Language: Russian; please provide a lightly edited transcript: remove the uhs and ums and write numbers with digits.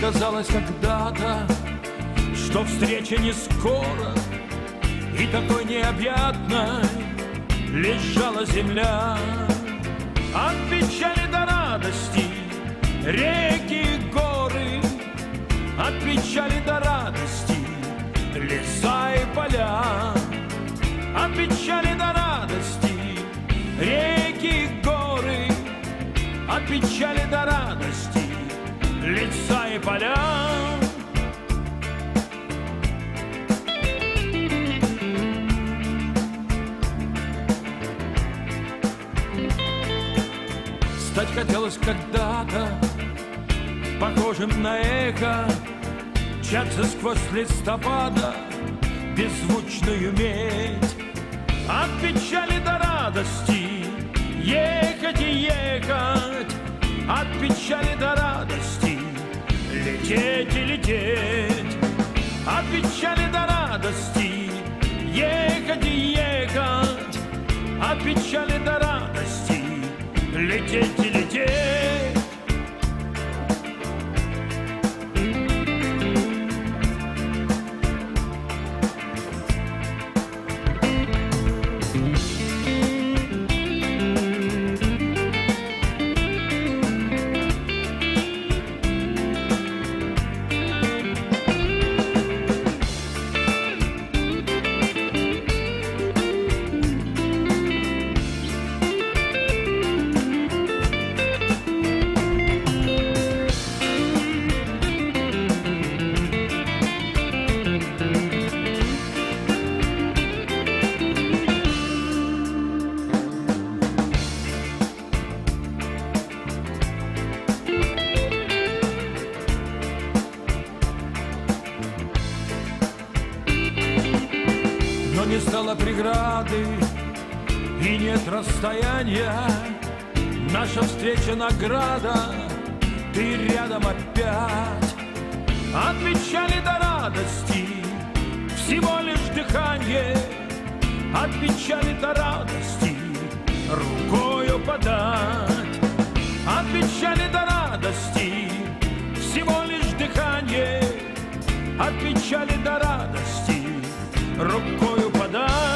казалось когда-то, что встреча не скоро, и такой необъятной лежала земля. От печали до радости реки и горы, от печали до радости леса и поля, от печали до радости реки и горы, от печали до радости леса и поля. Стать хотелось когда-то похожим на эхо, мчаться сквозь листопада беззвучную медь. От печали до радости ехать и ехать, от печали до радости лететь и лететь, от печали до радости ехать и ехать, от печали до радости лететь и лететь. Но не стало преграды и нет расстояния. Наша встреча награда, ты рядом опять. От печали до радости всего лишь дыхание, от печали до радости рукою подать. От печали до радости всего лишь дыхание, от печали до радости рукою подать.